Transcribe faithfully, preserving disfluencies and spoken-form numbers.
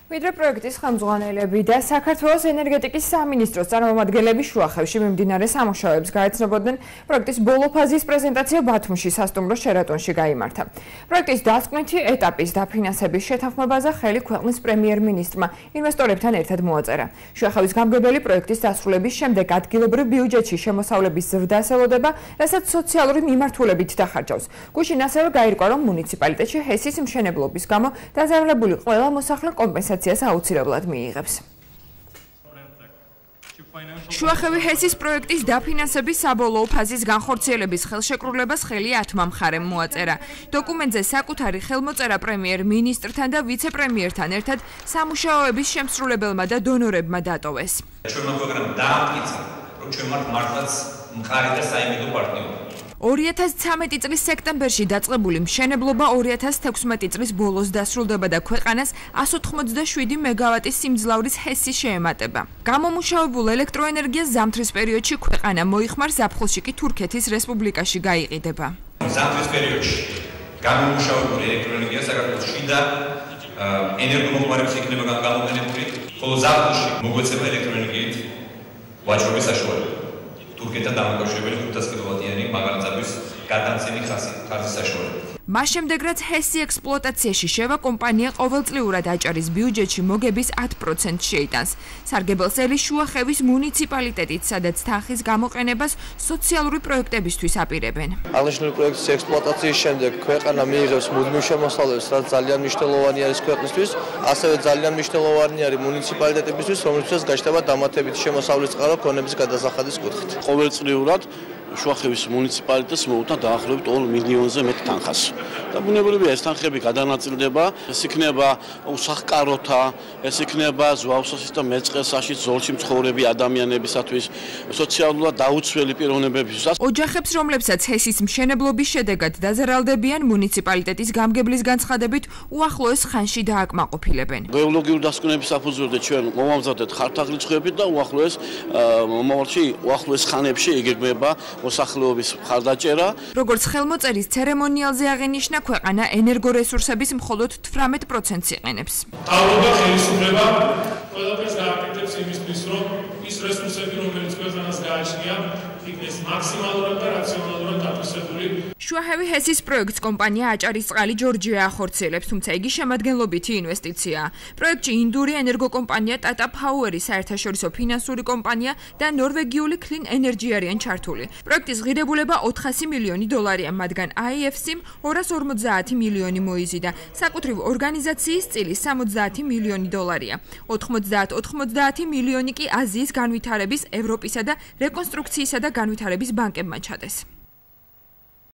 ვიდრე პროექტის ხელმძღვანელები და საქართველოს ენერგეტიკის სამინისტროს წარმომადგენლები შუახევში მიმდინარე სამუშაოებს გაეცნობოდნენ, პროექტის ბოლო ფაზის პრეზენტაცია ბათუმში სასტუმრო შერატონში გაიმართა. პროექტის დასკვნითი ეტაპის დაფინანსების შეთანხმებაზე ხელი ქვეყნის პრემიერ-მინისტრმა ინვესტორებთან ერთად მოაწერა. შუახევის გამგებელი პროექტის დასრულების შემდეგ ადგილობრივ ბიუჯეტში შემოსავლების ზრდას ელოდება, რასაც სოციალური მიმართულებით დახარჯავს. გუშინ ასევე გაირკვა, რომ მუნიციპალიტეტში ჰესის მშენებლობის გამო დაზარალებული ყველა მოსახლე კომპენსაციას აუცილებლად მიიღებს. შუახევი ჰესის პროექტის დაფინანსების საბოლოო ფაზის განხორციელების ხელშეკრულებას ხელი ათმა მხარემ მოაწერა. დოკუმენტზე საკუთარი ხელმოწერა პრემიერ-მინისტრთან და ვიცე-პრემიერთან ერთად სამუშაოების შემსრულებელმა და დონორებმა დატოვეს. ჩვენმა პროგრამამ დაამტკიცა, რომ ჩვენ ვართ მართლაც მყარი და საიმედო პარტნიორი. ორი ათას ცხრამეტი წლის სექტემბერში დაწყებული მშენებლობა ორი ათას თექვსმეტი წლის ბოლოს დასრულდება და ქვეყანას εκατს ოცდაშვიდი მეგავატის სიმძლავრის ჰესი შეემატება. გამომუშავებულ ელექტროენერგიას ზამთრის პერიოდში ქვეყანა მოიხმარს, ზაფხულში კი თურქეთის რესპუბლიკაში გაიყიდება. ზამთრის პერიოდში გამომუშავებული ელექტროენერგია საქართველოში და ენერგომოხმარებაში იქნება გამოყენებული, ხოლო ზაფხულში მოგვეცემა ელექტროენერგიით ვაჭრობის საშუალება. თურქეთთან დამაკავშირებელი ხუთას კილოვატიანი მაგალითად გადამცემი ხარჯის საშუალებით. მას შემდეგ, რაც ჰესი ექსპლუატაციაში შევა, კომპანია ყოველწლიურად აჭარის ბიუჯეტში მოგების ათ პროცენტს შეიტანს. სარგებელს ელის შუახევის მუნიციპალიტეტით, სადაც თანხის გამოყენებას სოციალური პროექტებისთვის აპირებენ. აღნიშნული პროექტის ექსპლუატაციის შემდეგ ქვეყანა მიიღებს მუდმივ შემოსავლებს, რაც ძალიან მნიშვნელოვანი არის ქვეყნისთვის, ასევე ძალიან მნიშვნელოვანი არის მუნიციპალიტეტებისთვის, რომლებსაც გაჩნდება დამატებითი შემოსავლის წყარო ქონების გადასახადის კუთხით. ყოველწლიურად შუახევის მუნიციპალიტეტს მოუწოდა დაახლოებით ორ მილიონზე მეტ თანხას. და ბუნებრივია ეს თანხები გადანაწილდება, ეს იქნება უსახკაროთა, ეს იქნება ზვავსოსის და მეწყერსაშიც ზოლში მცხოვრები ადამიანებისათვის, სოციალურად დაუცველი პიროვნებებისთვის. ოჯახებს, რომლებსაც ჰესის მშენებლობის შედეგად დაზარალდებიან, მუნიციპალიტეტის გამგებლის განცხადებით უახლოეს ხანში დააკმაყოფილებენ. გეოლოგიური დასკვნების საფუძველზე ჩვენ მოვამზადეთ ხარდაღრიცხვებით და უახლოეს მომავალში, უახლოეს ხანებში იგეგმება მოსახლეობის მხარდაჭერა. როგორც ხელმოწერის ცერემონიალზე აღინიშნა, ქვეყანა ენერგორესურსების მხოლოდ თვრამეტ პროცენტს იყენებს. მთავრობა ხელისუფლება ყველაფერს გააკეთებს იმისთვის, რომ ის რესურსები, რომელიც ქვეყანას გააჩნია, იქნეს მაქსიმალურად და რაციონალურად დაფასებული. შუახევი ჰესის პროექტს კომპანია აჭარისწყალი ჯორჯია ახორციელებს, თუმცა იგი შემადგენლობითი ინვესტიციაა. პროექტში ინდური ენერგოკომპანია ტატა ფაუერი, საერთაშორისო ფინანსური კომპანია და ნორვეგიული Clean Energy არიან ჩართული. პროექტის ღირებულება ოთხასი მილიონი დოლარია, მათგან აი ეფ სი-მ ორას ორმოცდაათი მილიონი მოიზიდა. საკუთრივ ორგანიზაციის წილი სამოცდაათი მილიონი დოლარია. ოთხმოცდაათ ოთხმოცდაათი მილიონი კი აზიის განვითარების, ევროპისა და რეკონსტრუქციისა და განვითარების ბანკებმა ჩადეს.